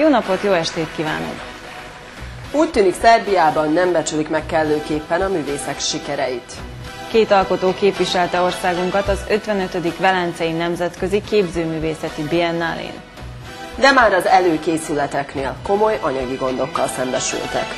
Jó napot, jó estét kívánok! Úgy tűnik, Szerbiában nem becsülik meg kellőképpen a művészek sikereit. 2 alkotó képviselte országunkat az 55. Velencei Nemzetközi Képzőművészeti Biennálén. De már az előkészületeknél komoly anyagi gondokkal szembesültek.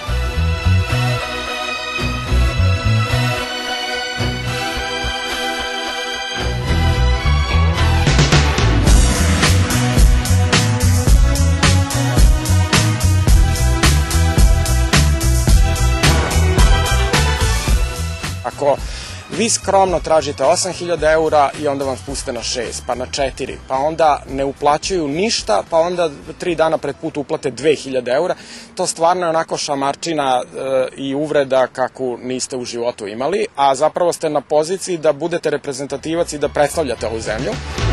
Ako vi skromno tražite 8.000 eura i onda vam spuste na 6, pa na 4, pa onda ne uplaćuju ništa, pa onda 3 dana pred put uplate 2.000 eura, to stvarno je onako šamarčina i uvreda kakvu niste u životu imali, a zapravo ste na poziciji da budete reprezentativac i da predstavljate ovu zemlju.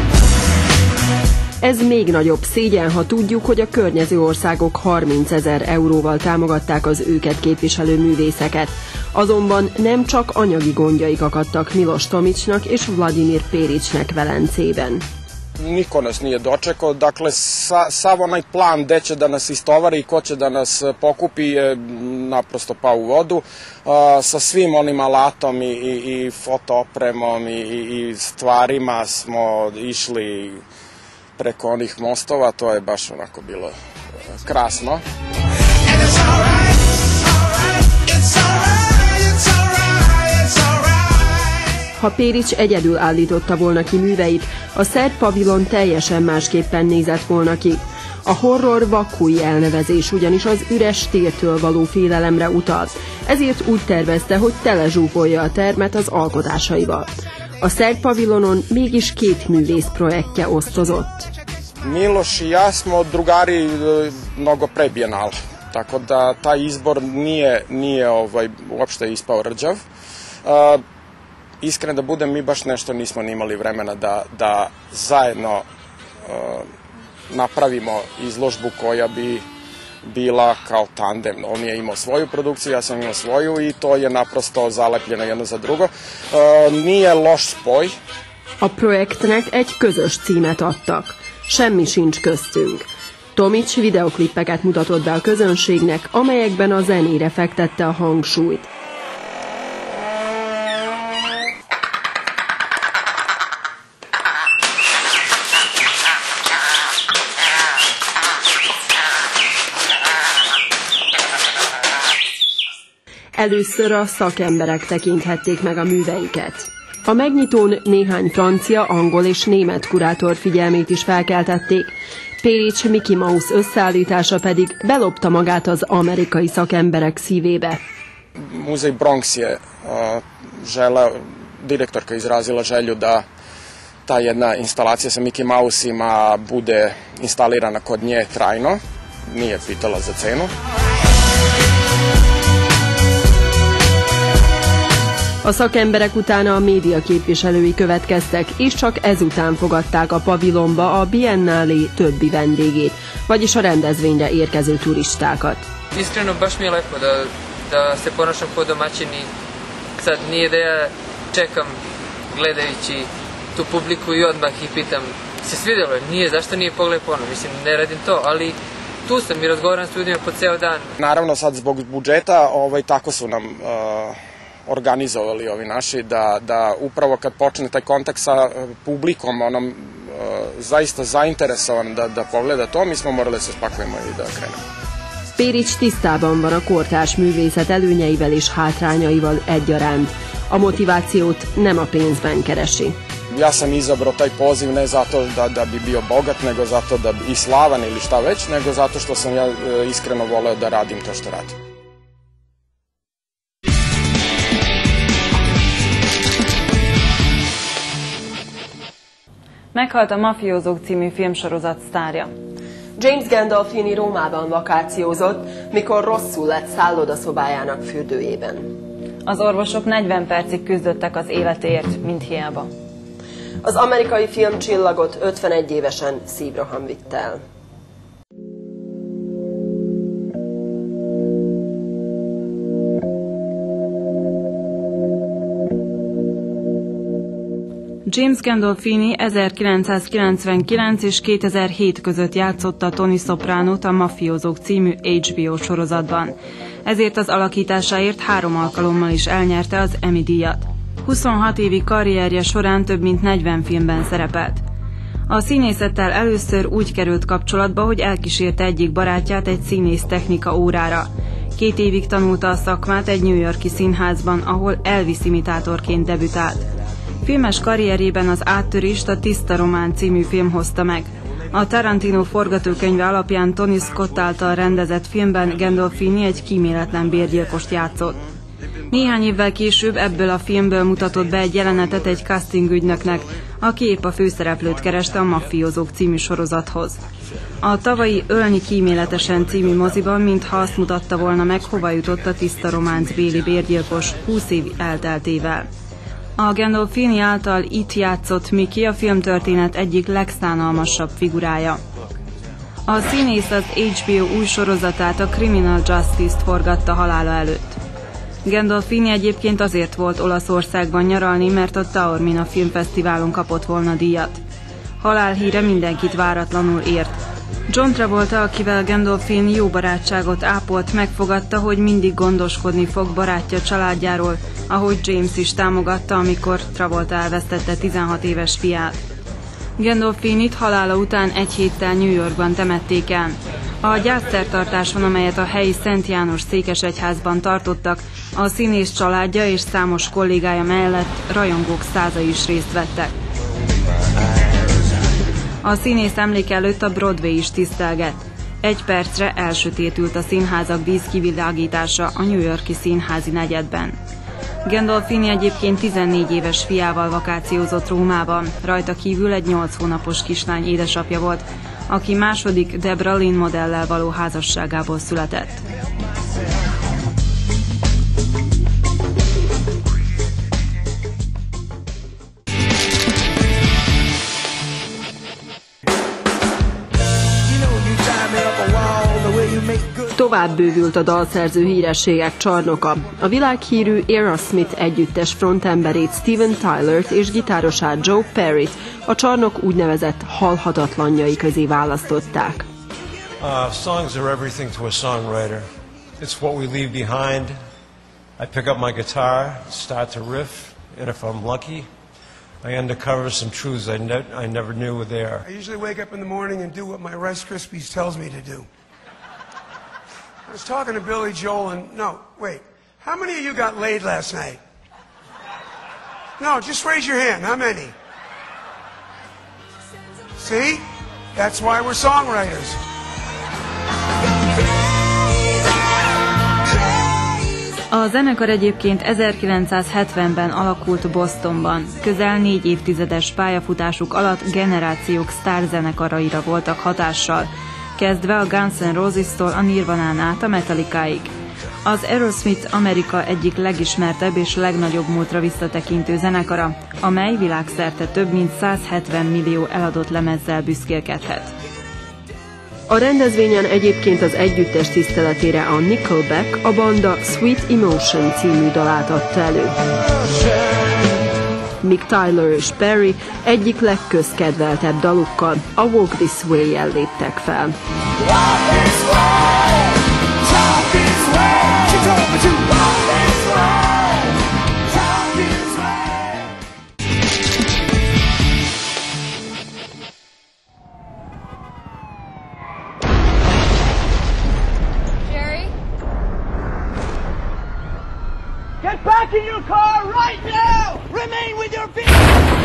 Ez még nagyobb szégyen, ha tudjuk, hogy a környező országok 30 000 euróval támogatták az őket képviselő művészeket. Azonban nem csak anyagi gondjaik akadtak Miloš Tomićnak és Vladimir Perićnek Velencében. Niko nas nije dočekao, dakle sav onaj plan gde će da nas istovari i ko će da nas pokupi je naprosto pao u vodu. Sa svim onim alatom i fotoopremom i stvarima smo išli preko onih mostova, to je baš onako bilo krasno. Ha Perić egyedül állította volna ki műveit, a szerb pavilon teljesen másképpen nézett volna ki. A horror Vakúj elnevezés ugyanis az üres tértől való félelemre utal, ezért úgy tervezte, hogy telezsúfolja a termet az alkotásaival. A szerb pavilonon mégis 2 művész projektje osztozott. Miloš i ja smo drugari mnogo pre Bijenala, tako da taj izbor nije uopšte ispao rđav. Iskren da budem, mi baš nešto nismo ni imali vremena da zajedno napravimo izložbu koja bi bila kao tandem. On je imao svoju produkciju, ja sam imao svoju i to je naprosto zalepljeno jedno za drugo. Nije loš spoj. A projektnek egy közös címet adtak. Semmi sincs köztünk. Tomić videoklippeket mutatott be a közönségnek, amelyekben a zenére fektette a hangsúlyt. Először a szakemberek tekinthették meg a műveiket. A megnyitón néhány francia, angol és német kurátor figyelmét is felkeltették. Perić Mickey Mouse összeállítása pedig belopta magát az amerikai szakemberek szívébe. Muzej Bronx je direktorka izrazila želju da ta jedna instalacija sa Mickey Mouse-ima bude instalirana kod nje trajno. Nije pitala za cenu. A szakemberek utána a média képviselői következtek, és csak ezután fogadták a pavilonba a Biennálé többi vendégét, vagyis a rendezvényre érkező turistákat. Iskreno baš mi je lepo da se ponašam po domaćini. Sad nije da ja čekam gledajući tu publiku i odmah ih pitam se svidjelo, nije, zašto nije pogled ponovno, mislim ne radim to, ali tu sam i razgovaram s ljudima po ceo dan. Naravno sad zbog budžeta tako su nam organizovali ovi naši da upravo kad počne taj kontakt sa publikom, onom zaista zainteresovan da pogleda to, mi smo morali se spakujemo i da krenemo. Perić tisztában van a kortárs művészet előnyeivel és hátrányaival egyaránt. A motivációt nem a pénzben keresi. Ja sam izabrao taj poziv ne zato da bi bio bogat, nego zato da bi i slavan ili šta već, nego zato što sam ja iskreno voleo da radim to što radim. Meghalt a Mafiózók című filmsorozat sztárja. James Gandolfini Rómában vakációzott, mikor rosszul lett szállodaszobájának fürdőjében. Az orvosok 40 percig küzdöttek az életéért, mint hiába. Az amerikai filmcsillagot 51 évesen szívroham vitt el. James Gandolfini 1999 és 2007 között játszotta Tony Sopránót a Mafiózók című HBO sorozatban. Ezért az alakításáért 3 alkalommal is elnyerte az Emmy-díjat. 26 évi karrierje során több mint 40 filmben szerepelt. A színészettel először úgy került kapcsolatba, hogy elkísérte egyik barátját egy színész technika órára. 2 évig tanulta a szakmát egy New York-i színházban, ahol Elvis imitátorként debütált. Filmes karrierjében az áttörést a Tiszta Román című film hozta meg. A Tarantino forgatókönyve alapján Tony Scott által rendezett filmben Gandolfini egy kíméletlen bérgyilkost játszott. Néhány évvel később ebből a filmből mutatott be egy jelenetet egy casting ügynöknek, aki épp a főszereplőt kereste a Mafiózók című sorozathoz. A tavalyi Ölni kíméletesen című moziban mintha azt mutatta volna meg, hova jutott a Tiszta Románc béli bérgyilkos 20 év elteltével. A Gandolfini által itt játszott Mickey a filmtörténet egyik legszánalmasabb figurája. A színész az HBO új sorozatát, a Criminal Justice-t forgatta halála előtt. Gandolfini egyébként azért volt Olaszországban nyaralni, mert a Taormina filmfesztiválon kapott volna díjat. Halálhíre mindenkit váratlanul ért. John Travolta, akivel Gandolfini jó barátságot ápolt, megfogadta, hogy mindig gondoskodni fog barátja családjáról, ahogy James is támogatta, amikor Travolta elvesztette 16 éves fiát. Gandolfinit halála után 1 héttel New Yorkban temették el. A gyászszertartáson, amelyet a helyi Szent János székesegyházban tartottak, a színész családja és számos kollégája mellett rajongók százai is részt vettek. A színész emléke előtt a Broadway is tisztelgett. 1 percre elsötétült a színházak díszkivilágítása a New York-i színházi negyedben. Gandolfini egyébként 14 éves fiával vakációzott Rómában, rajta kívül egy 8 hónapos kislány édesapja volt, aki második Debra Lynn modellel való házasságából született. Tovább bővült a dalszerző hírességek csarnoka. A világhírű Aerosmith együttes frontemberét Steven Tylert és gitárosát Joe Perryt a csarnok úgynevezett halhatatlanjai közé választották. Songs are everything to a songwriter. It's what we leave behind. I pick up my guitar, start to riff, and if I'm lucky, I uncover some truths I never knew were there. I usually wake up in the morning and do what my Rice Krispies tells me to do. I was talking to Billy Joel and, no, wait, how many of you got laid last night? No, just raise your hand, how many? See? That's why we're songwriters. A zenekar egyébként 1970-ben alakult Bostonban. Közel 4 évtizedes pályafutásuk alatt generációk sztárzenekaraira voltak hatással, kezdve a Guns N' Roses-tól a Nirvanán át a Metallicaig. Az Aerosmith Amerika egyik legismertebb és legnagyobb múltra visszatekintő zenekara, amely világszerte több mint 170 millió eladott lemezzel büszkélkedhet. A rendezvényen egyébként az együttes tiszteletére a Nickelback a banda Sweet Emotion című dalát adta elő. míg Tyler és Perry egyik legközkedveltebb dalukkal, a Walk This Way-jel léptek fel. Get back in your car right now! Remain with your feet!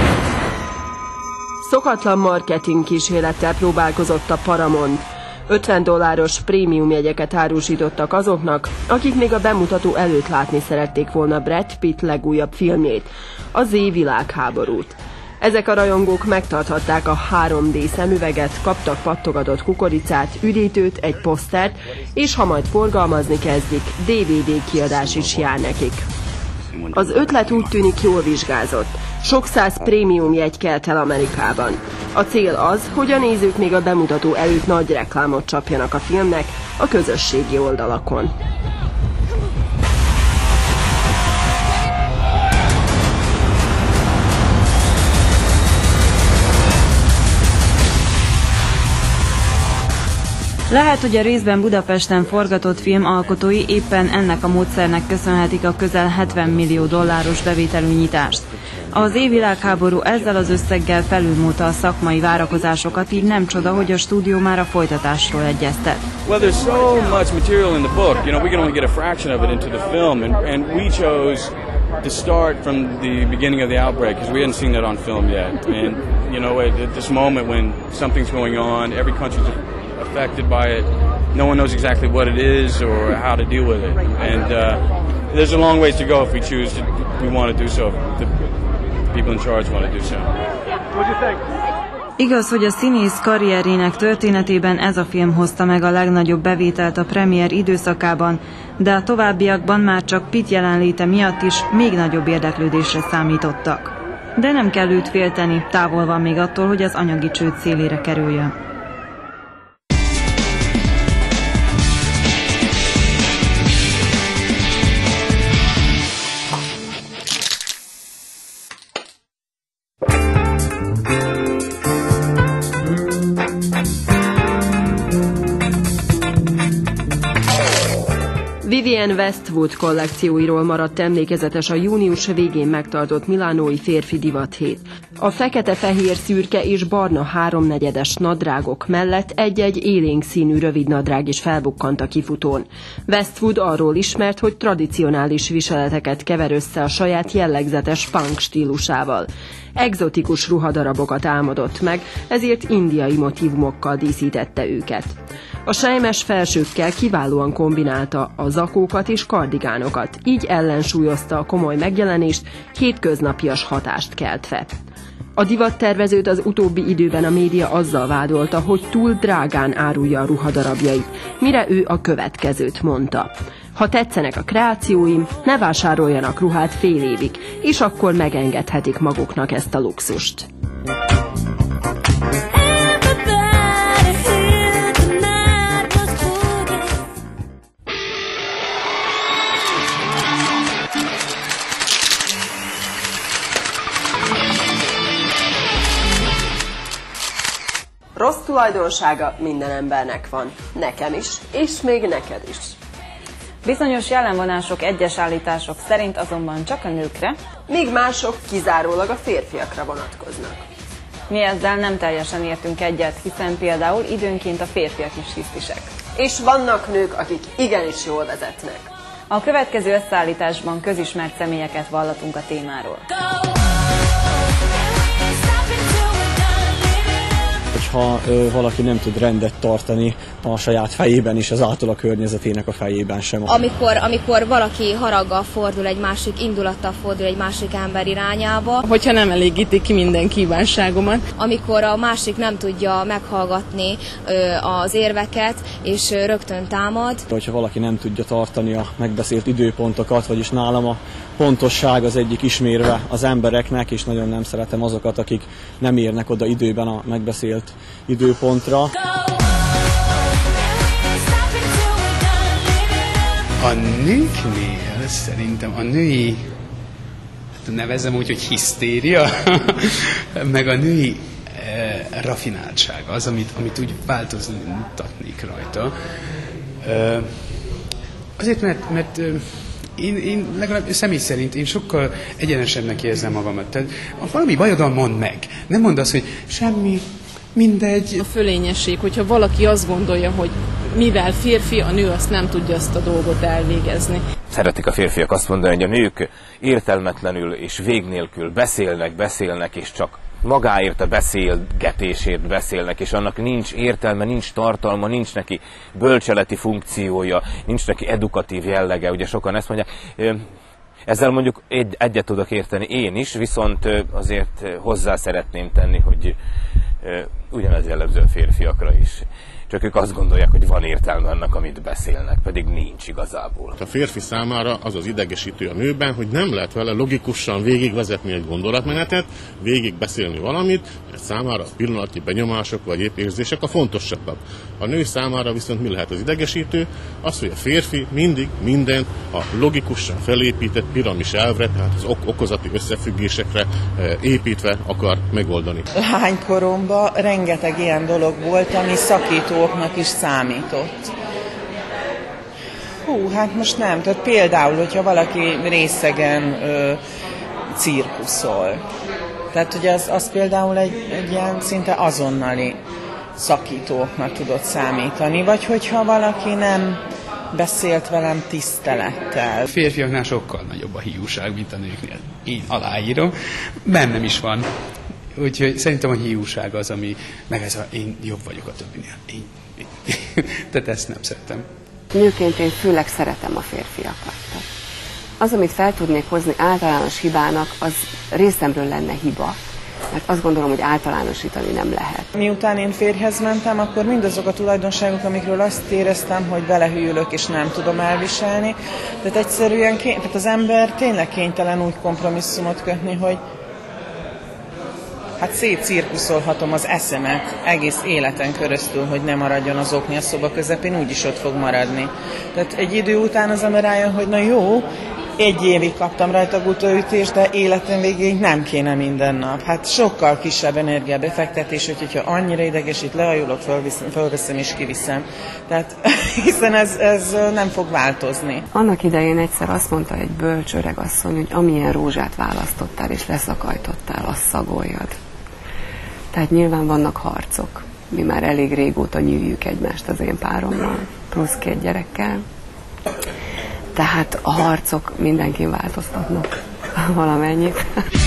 Szokatlan marketing kísérlettel próbálkozott a Paramount. $50 prémium jegyeket árusítottak azoknak, akik még a bemutató előtt látni szerették volna Brad Pitt legújabb filmjét, a Z világháborút. Ezek a rajongók megtarthatták a 3D szemüveget, kaptak pattogatott kukoricát, üdítőt, egy posztert, és ha majd forgalmazni kezdik, DVD kiadás is jár nekik. Az ötlet úgy tűnik jól vizsgázott. Sok száz prémium jegy kelt el Amerikában. A cél az, hogy a nézők még a bemutató előtt nagy reklámot csapjanak a filmnek a közösségi oldalakon. Lehet, hogy a részben Budapesten forgatott film alkotói éppen ennek a módszernek köszönhetik a közel 70 millió dolláros bevételű nyitást. Az évvilágháború ezzel az összeggel felülmúlta a szakmai várakozásokat, így nem csoda, hogy a stúdió már a folytatásról egyeztet. Well, there's so much material in the book. You know, we can only get a fraction of it into the film, and we chose to start from the beginning of the outbreak because we hadn't seen that on film yet. And you know, at this moment when something's going on, every country's affected by it. No one knows exactly what it is or how to deal with it. And there's a long ways to go if we choose to, we want to do so. The people in charge want to do so. What do you think? Igaz, hogy a színész karrierének történetében ez a film hozta meg a legnagyobb bevételt a premier időszakában, de a továbbiakban már csak Pitt jelenléte miatt is még nagyobb érdeklődésre számítottak. De nem kell őt félteni, távol van még attól, hogy az anyagi csőd szélére kerüljön. Vivienne Westwood kollekcióiról maradt emlékezetes a június végén megtartott milánói férfi divathét. A fekete, fehér, szürke és barna háromnegyedes nadrágok mellett egy-egy élénk színű rövidnadrág is felbukkant a kifutón. Westwood arról ismert, hogy tradicionális viseleteket kever össze a saját jellegzetes punk stílusával. Egzotikus ruhadarabokat álmodott meg, ezért indiai motívumokkal díszítette őket. A selymes felsőkkel kiválóan kombinálta a zakókat és kardigánokat, így ellensúlyozta a komoly megjelenést, hétköznapias hatást keltve. A divattervezőt az utóbbi időben a média azzal vádolta, hogy túl drágán árulja a ruhadarabjait, mire ő a következőt mondta. Ha tetszenek a kreációim, ne vásároljanak ruhát fél évig, és akkor megengedhetik maguknak ezt a luxust. Rossz tulajdonsága minden embernek van. Nekem is, és még neked is. Bizonyos jellemvonások egyes állítások szerint azonban csak a nőkre, míg mások kizárólag a férfiakra vonatkoznak. Mi ezzel nem teljesen értünk egyet, hiszen például időnként a férfiak is hisztisek. És vannak nők, akik igenis jól vezetnek. A következő összeállításban közismert személyeket vallatunk a témáról. Ha valaki nem tud rendet tartani a saját fejében is, azáltal a környezetének a fejében sem. Amikor valaki haraggal fordul egy másik, indulattal fordul egy másik ember irányába. Hogyha nem elégítik ki minden kívánságomat. Amikor a másik nem tudja meghallgatni az érveket, és rögtön támad. Hogyha valaki nem tudja tartani a megbeszélt időpontokat, vagyis nálam a pontosság az egyik ismérve az embereknek, és nagyon nem szeretem azokat, akik nem érnek oda időben a megbeszélt időpontra. A nőknél szerintem a női, nevezzem úgy, hogy hisztéria, meg a női rafináltság az, amit úgy változtatnék rajta. Azért, mert én legalább személy szerint én sokkal egyenesebbnek érzem magamat. Tehát ha valami bajod, mondd meg. Nem mondd azt, hogy semmi, mindegy. A fölényesség, hogyha valaki azt gondolja, hogy mivel férfi, a nő azt nem tudja azt a dolgot elvégezni. Szeretik a férfiak azt mondani, hogy a nők értelmetlenül és vég nélkül beszélnek, és csak magáért a beszélgetésért beszélnek, és annak nincs értelme, nincs tartalma, nincs neki bölcseleti funkciója, nincs neki edukatív jellege. Ugye sokan ezt mondják. Ezzel mondjuk egyet tudok érteni én is, viszont azért hozzá szeretném tenni, hogy ugyanez jellemző a férfiakra is. Csak ők azt gondolják, hogy van értelme annak, amit beszélnek, pedig nincs igazából. A férfi számára az az idegesítő a nőben, hogy nem lehet vele logikusan végigvezetni egy gondolatmenetet, végigbeszélni valamit, mert számára a pillanatnyi benyomások vagy épp érzések a fontosabbak. A nő számára viszont mi lehet az idegesítő? Az, hogy a férfi mindig mindent a logikusan felépített piramis elvre, tehát az okozati összefüggésekre építve akar megoldani. Lánykoromban rengeteg ilyen dolog volt, ami szakító oknak is számított. Hát most nem. Tehát például, hogyha valaki részegen cirkuszol. Tehát, hogy az például egy ilyen szinte azonnali szakítóknak tudott számítani. Vagy hogyha valaki nem beszélt velem tisztelettel. A férfiaknál sokkal nagyobb a hiúság, mint a nőknél. Én aláírom. Bennem is van. Úgyhogy szerintem a hiúság az, ami, meg ez én jobb vagyok a többinél. Tehát ezt nem szeretem. Nőként én főleg szeretem a férfiakat. Az, amit fel tudnék hozni általános hibának, az részemről lenne hiba. Mert azt gondolom, hogy általánosítani nem lehet. Miután én férjhez mentem, akkor mindazok a tulajdonságok, amikről azt éreztem, hogy belehűlök és nem tudom elviselni. Tehát egyszerűen tehát az ember tényleg kénytelen úgy kompromisszumot kötni, hogy hát szétcirkuszolhatom az eszemet egész életen köröztül, hogy ne maradjon az okni a szoba közepén, úgyis ott fog maradni. Tehát egy idő után az ember rájön, hogy na jó, 1 évig kaptam rajta gutaütést, de életem végéig nem kéne minden nap. Hát sokkal kisebb energiabefektetés, hogyha annyira idegesít, lehajolok, fölveszem és kiviszem. Tehát hiszen ez nem fog változni. Annak idején egyszer azt mondta egy bölcs öregasszony, hogy amilyen rózsát választottál és leszakajtottál, azt szagoljad. Tehát nyilván vannak harcok. Mi már elég régóta nyűjjük egymást az én párommal, plusz 2 gyerekkel. Tehát a harcok mindenkin változtatnak valamennyit.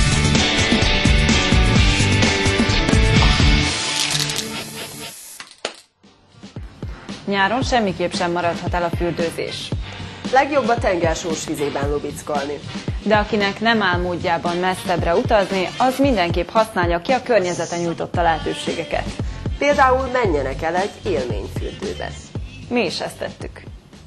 Nyáron semmiképp sem maradhat el a fürdőzés. Legjobb a tengersós vizében lubickolni. De akinek nem áll módjában messzebbre utazni, az mindenképp használja ki a környezete nyújtotta lehetőségeket. Például menjenek el egy élményfürdőbe. Mi is ezt tettük.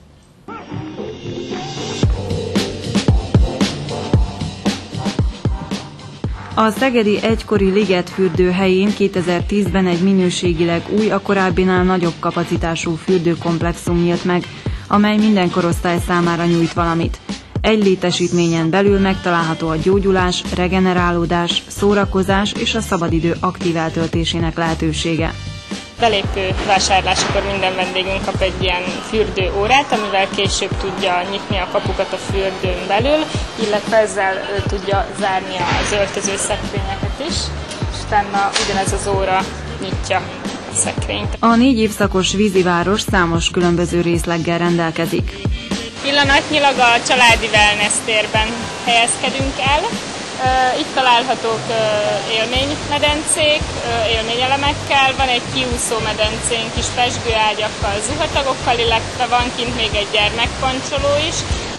A szegedi egykori ligetfürdő helyén 2010-ben egy minőségileg új, a korábbinál nagyobb kapacitású fürdőkomplexum nyílt meg, amely minden korosztály számára nyújt valamit. Egy létesítményen belül megtalálható a gyógyulás, regenerálódás, szórakozás és a szabadidő aktív eltöltésének lehetősége. Belépő vásárlásakor minden vendégünk kap egy ilyen fürdőórát, amivel később tudja nyitni a kapukat a fürdőn belül, illetve ezzel tudja zárni az öltöző szekrényeket is, és utána ugyanez az óra nyitja a szekrényt. A 4 évszakos víziváros számos különböző részleggel rendelkezik. Pillanatnyilag a családi wellness térben helyezkedünk el. Itt találhatók élménymedencék, élményelemekkel, van egy kiúszó medencénk is pezsgőágyakkal, zuhatagokkal, illetve van kint még egy gyermekpancsoló is.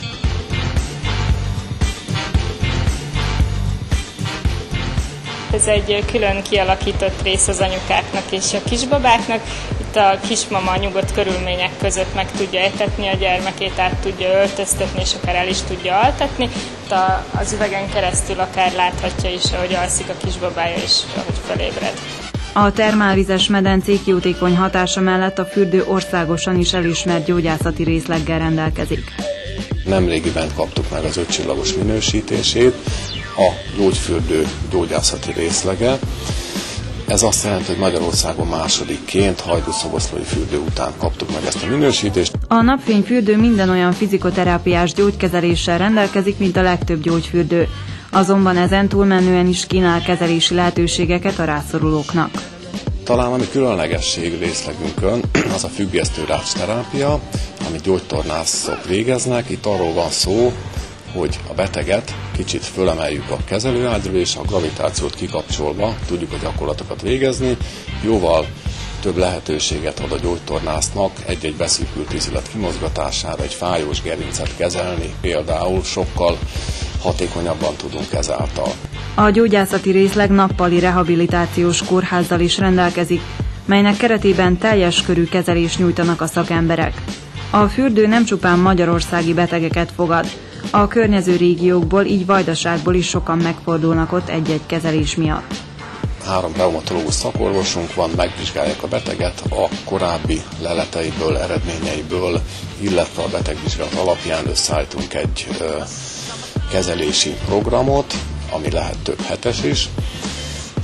Ez egy külön kialakított rész az anyukáknak és a kisbabáknak. Itt a kismama nyugodt körülmények között meg tudja etetni a gyermekét, át tudja öltöztetni, és akár el is tudja altatni. Itt az üvegen keresztül akár láthatja is, ahogy alszik a kisbabája, és ahogy felébred. A termálvizes medencék jótékony hatása mellett a fürdő országosan is elismert gyógyászati részleggel rendelkezik. Nemrégiben kaptuk meg az 5 csillagos minősítését, a gyógyfürdő gyógyászati részlege. Ez azt jelenti, hogy Magyarországon másodikként Hajdúszoboszlói fürdő után kaptuk meg ezt a minősítést. A napfényfürdő minden olyan fizikoterápiás gyógykezeléssel rendelkezik, mint a legtöbb gyógyfürdő. Azonban ezen túlmenően is kínál kezelési lehetőségeket a rászorulóknak. Talán ami különlegesség részlegünkön, az a függesztő rácsterápia, amit gyógytornászok végeznek. Itt arról van szó, hogy a beteget kicsit fölemeljük a kezelőágyról, és a gravitációt kikapcsolva tudjuk a gyakorlatokat végezni. Jóval több lehetőséget ad a gyógytornásznak egy-egy beszűkült ízület kimozgatására, egy fájós gerincet kezelni, például sokkal hatékonyabban tudunk ezáltal. A gyógyászati részleg nappali rehabilitációs kórházzal is rendelkezik, melynek keretében teljes körű kezelést nyújtanak a szakemberek. A fürdő nem csupán magyarországi betegeket fogad, a környező régiókból, így Vajdaságból is sokan megfordulnak ott egy-egy kezelés miatt. 3 reumatológus szakorvosunk van, megvizsgálják a beteget a korábbi leleteiből, eredményeiből, illetve a betegvizsgálat alapján összeállítunk egy kezelési programot, ami lehet több hetes is,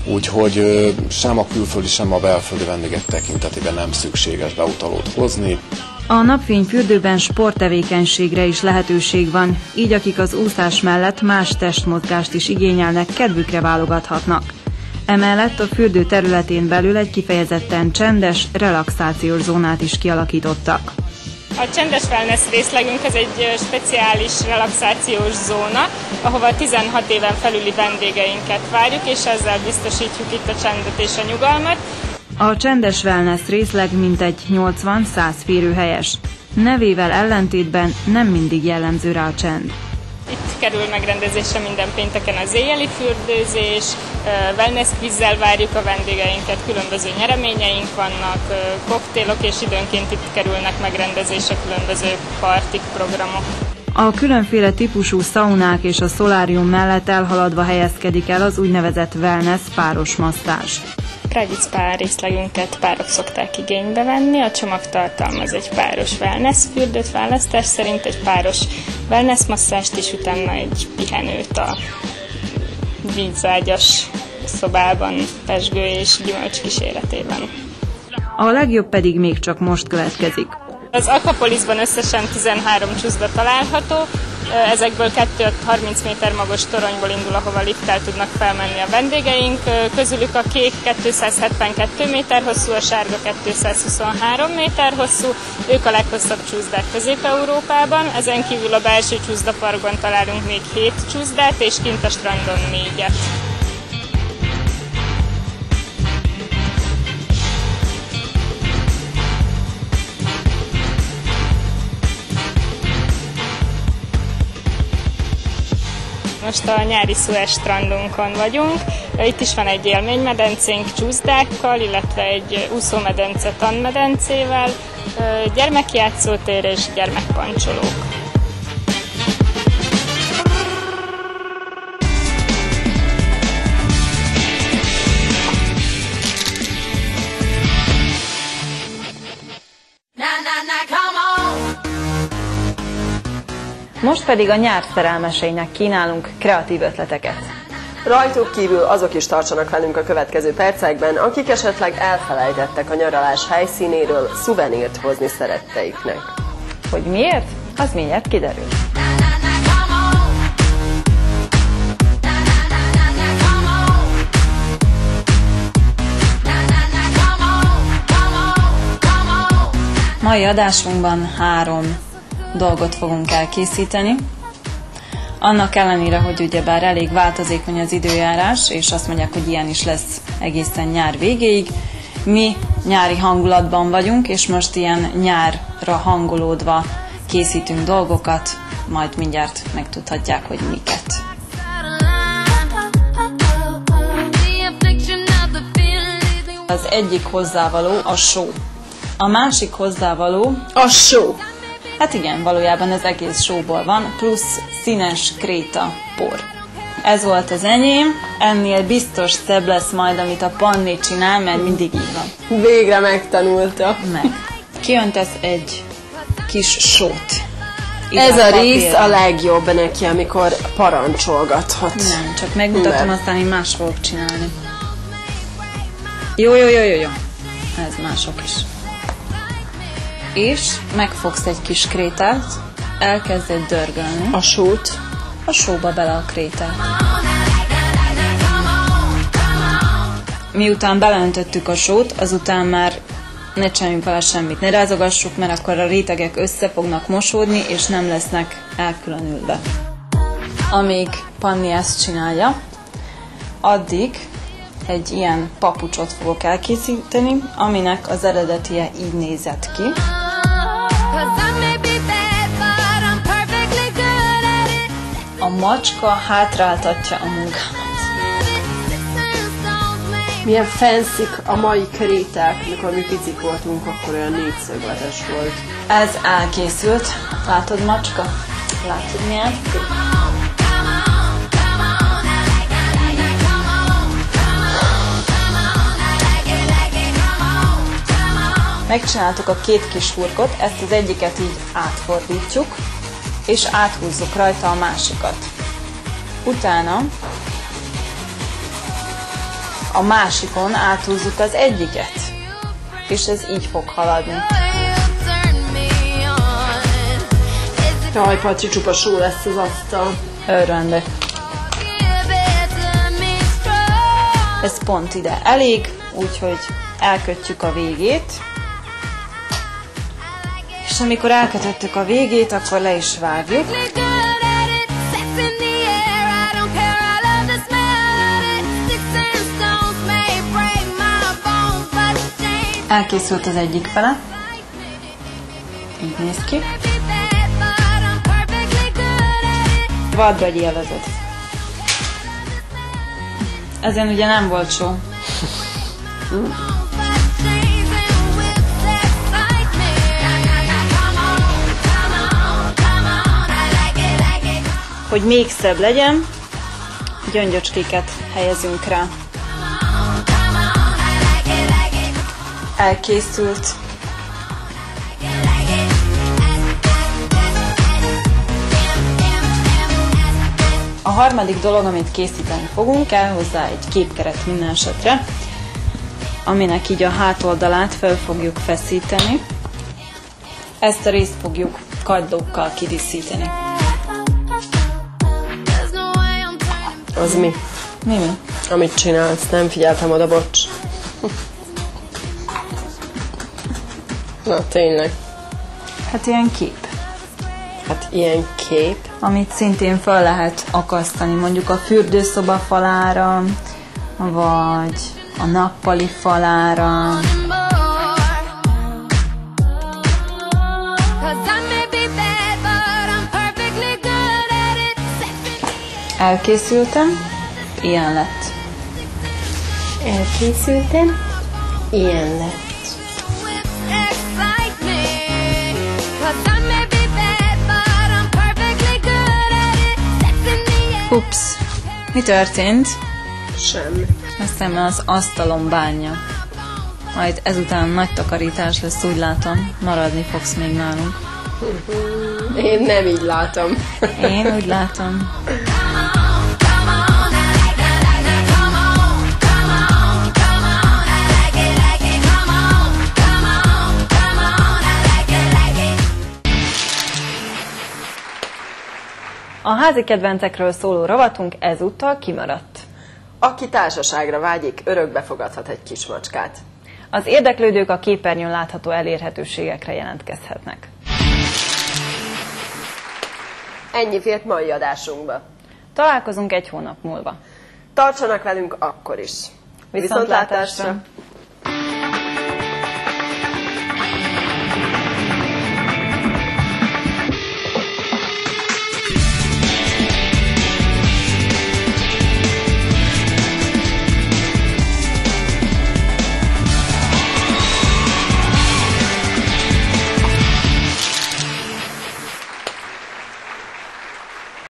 úgyhogy sem a külföldi, sem a belföldi vendégek tekintetében nem szükséges beutalót hozni. A napfényfürdőben sporttevékenységre is lehetőség van, így akik az úszás mellett más testmozgást is igényelnek, kedvükre válogathatnak. Emellett a fürdő területén belül egy kifejezetten csendes, relaxációs zónát is kialakítottak. A csendes wellness részlegünk ez egy speciális relaxációs zóna, ahova 16 éven felüli vendégeinket várjuk, és ezzel biztosítjuk itt a csendet és a nyugalmat. A csendes wellness részleg mintegy 80-100 férőhelyes. Nevével ellentétben nem mindig jellemző rá a csend. Itt kerül megrendezésre minden pénteken az éjjeli fürdőzés, wellness kvízzel várjuk a vendégeinket, különböző nyereményeink vannak, koktélok, és időnként itt kerülnek megrendezésre különböző partik, programok. A különféle típusú szaunák és a szolárium mellett elhaladva helyezkedik el az úgynevezett wellness páros masszázs. Private spa részlegünket párok szokták igénybe venni, a csomag tartalmaz egy páros wellness fürdőt választás szerint, egy páros wellness masszást is, utána egy pihenőt a vízágyas szobában, pezsgő és gyümölcs kíséretében. A legjobb pedig még csak most következik. Az Aquapolisban összesen 13 csúszda található, ezekből 2 30 méter magas toronyból indul, ahova lifttel tudnak felmenni a vendégeink. Közülük a kék 272 méter hosszú, a sárga 223 méter hosszú, ők a leghosszabb csúszdák Közép-Európában. Ezen kívül a belső csúszdaparkban találunk még 7 csúszdát, és kint a strandon 4-et. Most a nyári Suez strandunkon vagyunk. Itt is van egy élménymedencénk csúszdákkal, illetve egy úszómedence tanmedencével, gyermekjátszótér és gyermekpancsolók. Most pedig a nyár szerelmeseinek kínálunk kreatív ötleteket. Rajtuk kívül azok is tartsanak velünk a következő percekben, akik esetleg elfelejtettek a nyaralás helyszínéről szuvenírt hozni szeretteiknek. Hogy miért? Az mindjárt kiderül. Mai adásunkban 3 dolgot fogunk elkészíteni. Annak ellenére, hogy ugyebár elég változékony az időjárás, és azt mondják, hogy ilyen is lesz egészen nyár végéig, mi nyári hangulatban vagyunk, és most ilyen nyárra hangolódva készítünk dolgokat, majd mindjárt megtudhatják, hogy miket. Az egyik hozzávaló a só. A másik hozzávaló a só. Hát igen, valójában az egész sóból van, plusz színes kréta por. Ez volt az enyém, ennél biztos szebb lesz majd, amit a Panni csinál, mert mindig így van. Végre megtanulta. Meg. Kiöntesz egy kis sót. Ez a rész a legjobb neki, amikor parancsolgathat. Nem, csak megmutatom, aztán én más fogok csinálni. Jó. Ez mások is. És megfogsz egy kis krétát, elkezded dörgölni. A sót. A sóba bele a krétát. Miután beleöntöttük a sót, azután már ne csináljunk vele semmit, ne rázogassuk, mert akkor a rétegek össze fognak mosódni, és nem lesznek elkülönülve. Amíg Panni ezt csinálja, addig egy ilyen papucsot fogok elkészíteni, aminek az eredetie így nézett ki. A macska hátráltatja a munkámat. Milyen fancy a mai kréták, mikor mi picik voltunk, akkor olyan 4-szögletes volt. Ez elkészült. Látod, macska? Látod, milyen? Megcsináltuk a 2 kis hurkot, ezt az egyiket így átfordítjuk, és áthúzzuk rajta a másikat. Utána a másikon áthúzzuk az egyiket, és ez így fog haladni. Jaj, Paci, csupa só lesz az asztal. Örvendek. Ez pont ide elég, úgyhogy elkötjük a végét. És amikor elkötöttük a végét, akkor le is vágjuk. Elkészült az egyik fele. Így néz ki. Vadd, vagy élvezed. Ezen ugye nem volt só. Hogy még szebb legyen, gyöngyöcskéket helyezünk rá. Elkészült. A harmadik dolog, amit készíteni fogunk, kell hozzá egy képkeret minden esetre, aminek így a hátoldalát fel fogjuk feszíteni. Ezt a részt fogjuk kagylókkal kidíszíteni. Az mi? Mi? Amit csinálsz, nem figyeltem oda, bocs. Na, tényleg. Hát ilyen kép. Hát ilyen kép. Amit szintén fel lehet akasztani, mondjuk a fürdőszoba falára, vagy a nappali falára. Elkészültem, ilyen lett. Elkészültem, ilyen lett. Ups, mi történt? Semmi. Aztán az asztalom bánja. Majd ezután nagy takarítás lesz, úgy látom. Maradni fogsz még nálunk. Én nem így látom. Én úgy látom. A házi kedvencekről szóló rovatunk ezúttal kimaradt. Aki társaságra vágyik, örökbe fogadhat egy kismacskát. Az érdeklődők a képernyőn látható elérhetőségekre jelentkezhetnek. Ennyi fért mai adásunkba. Találkozunk egy hónap múlva. Tartsanak velünk akkor is. Viszontlátásra!